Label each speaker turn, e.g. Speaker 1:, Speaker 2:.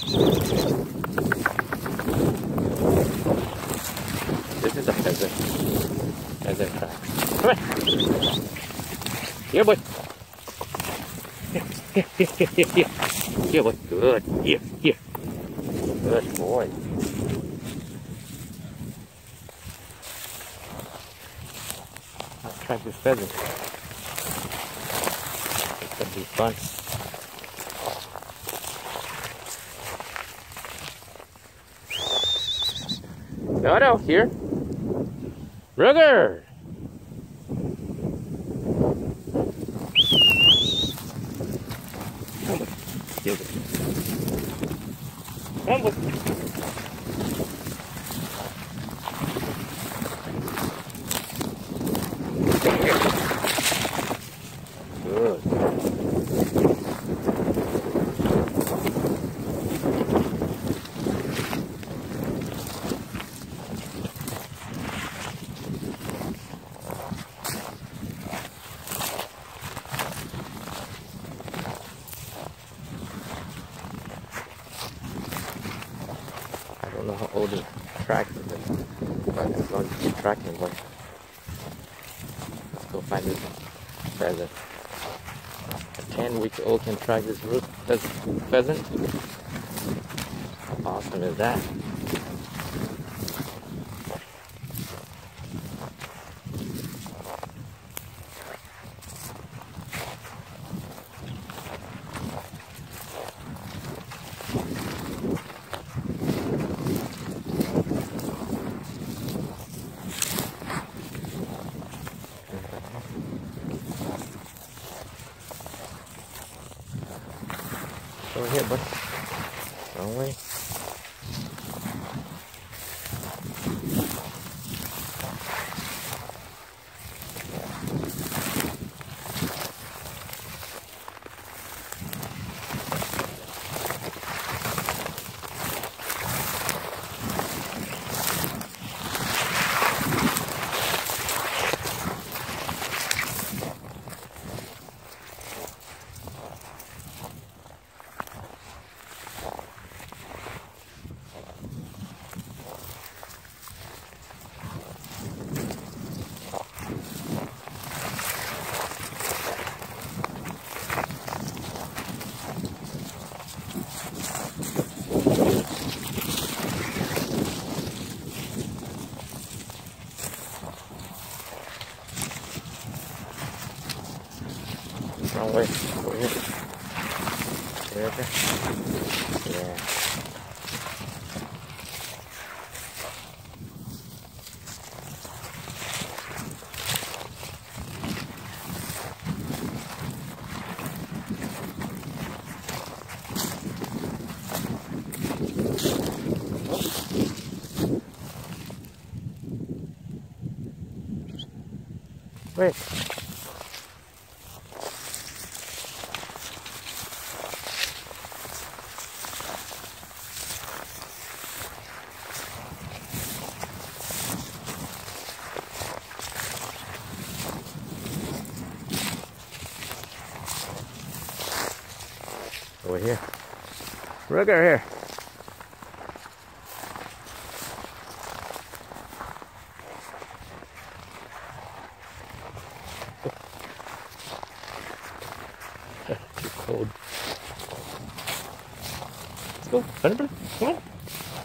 Speaker 1: This is a pheasant. Pheasant track. Come on. Here, boy. Here. Here, boy. Good. Here. Good boy. I'll track this pheasant. It's gonna be fun. No, here. Ruger! Come on. Give it. Come on. Good. I don't know how old the track is, but as long as you keep tracking, boy. Let's go find this pheasant. A 10-week-old can track this pheasant. How awesome is that? Over here, bud. Wrong way. Wrong way. Over here. Okay. Yeah. Wait. Over here. Ruger here. Too cold. Let's go. Come on.